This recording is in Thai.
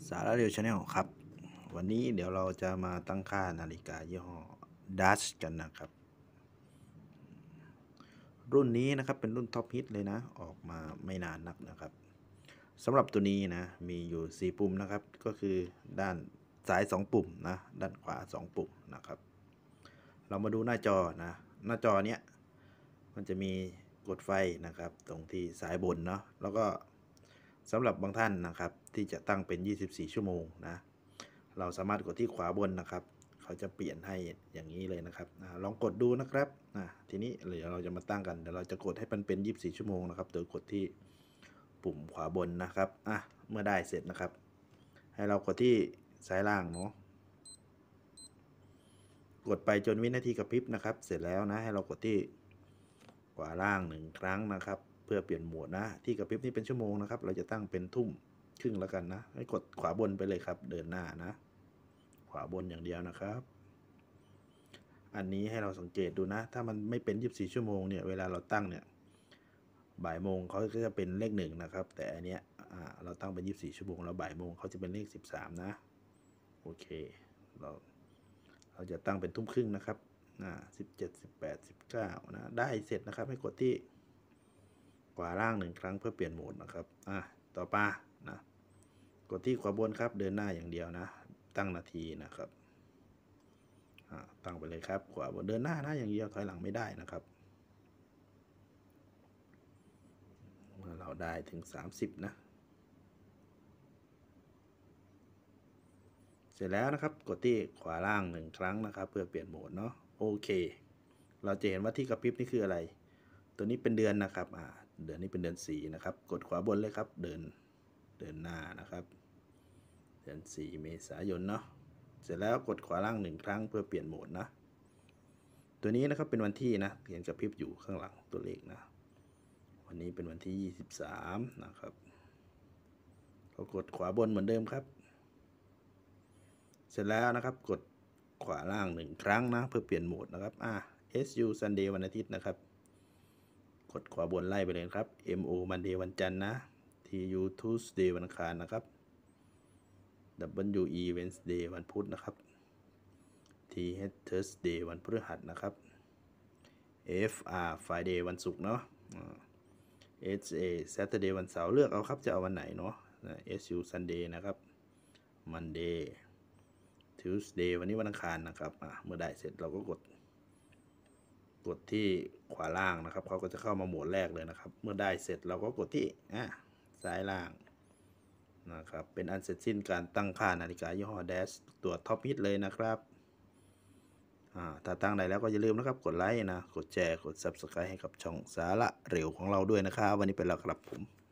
สาระเร็วชาแนลครับวันนี้เดี๋ยวเราจะมาตั้งค่านาฬิกายี่ห้อดัชกันนะครับรุ่นนี้นะครับเป็นรุ่นท็อปฮิตเลยนะออกมาไม่นานนักนะครับสำหรับตัวนี้นะมีอยู่4ปุ่มนะครับก็คือด้านซ้าย2ปุ่มนะด้านขวา2ปุ่มนะครับเรามาดูหน้าจอนะหน้าจอเนี้ยมันจะมีกดไฟนะครับตรงที่ซ้ายบนเนาะแล้วก็สำหรับบางท่านนะครับที่จะตั้งเป็น24ชั่วโมงนะเราสามารถกดที่ขวาบนนะครับเขาจะเปลี่ยนให้อย่างนี้เลยนะครับลองกดดูนะครับทีนี้เดี๋ยวเราจะมาตั้งกันเดี๋ยวเราจะกดให้มันเป็น24ชั่วโมงนะครับโดยกดที่ปุ่มขวาบนนะครับเมื่อได้เสร็จนะครับให้เรากดที่ซ้ายล่างเนาะกดไปจนวินาทีกระพริบนะครับเสร็จแล้วนะให้เรากดที่ขวาล่าง1ครั้งนะครับเพื่อเปลี่ยนโหมดนะที่กระพริบนี่เป็นชั่วโมงนะครับเราจะตั้งเป็นทุ่มครึ่งแล้วกันนะให้กดขวาบนไปเลยครับเดินหน้านะขวาบนอย่างเดียวนะครับอันนี้ให้เราสังเกตดูนะถ้ามันไม่เป็น24ชั่วโมงเนี่ยเวลาเราตั้งเนี่ยบ่ายโมงเขาก็จะเป็นเลข1นะครับแต่อันเนี้ยเราตั้งเป็น24ชั่วโมงแล้วบ่ายโมงเขาจะเป็นเลข13นะโอเคเราจะตั้งเป็นทุ่มครึ่งนะครับ17 18 19นะได้เสร็จนะครับให้กดที่ขวาล่าง1ครั้งเพื่อเปลี่ยนโหมดนะครับต่อไปนะกดที่ขวาบนครับเดินหน้าอย่างเดียวนะตั้งนาทีนะครับตั้งไปเลยครับขวาบนเดินหน้าอย่างเดียวถอยหลังไม่ได้นะครับเมื่อเราได้ถึง30นะเสร็จแล้วนะครับกดที่ขวาล่าง1ครั้งนะครับเพื่อเปลี่ยนโหมดเนาะโอเคเราจะเห็นว่าที่กระพริบนี่คืออะไรตัวนี้เป็นเดือนนะครับเดือนนี้เป็นเดือน4นะครับกดขวาบนเลยครับเดินหน้านะครับเดือน4เมษายนเนาะเสร็จแล้วกดขวาล่าง1ครั้งเพื่อเปลี่ยนโหมดนะตัวนี้นะครับเป็นวันที่นะเห็นกระพริบอยู่ข้างหลังตัวเลขนะวันนี้เป็นวันที่23นะครับก็กดขวาบนเหมือนเดิมครับเสร็จแล้วนะครับกดขวาล่าง1ครั้งนะเพื่อเปลี่ยนโหมดนะครับSU Sunday วันอาทิตย์นะครับกดขวาบนไล่ไปเลยครับ MO Monday วันจันทร์นะ TU Tuesday วันอังคารนะครับ WE Wednesday วันพุธนะครับ TH Thursday วันพฤหัสนะครับ FR Friday วันศุกร์เนาะSA Saturday วันเสาร์เลือกเอาครับจะเอาวันไหนเนาะSU Sunday นะครับ Monday Tuesday วันนี้วันอังคารนะครับเมื่อได้เสร็จเราก็กดที่ขวาล่างนะครับเขาก็จะเข้ามาโหมดแรกเลยนะครับเมื่อได้เสร็จเราก็กดที่ซ้ายล่างนะครับเป็นอันเสร็จสิ้นการตั้งค่านาฬิกายี่ห้อ Dash ตัวท็อปฮิตเลยนะครับถ้าตั้งได้แล้วก็อย่าลืมนะครับกดไลค์นะกดแชร์กด Subscribe ให้กับช่องสาระเร็วของเราด้วยนะครับวันนี้เป็นแล้วครับผม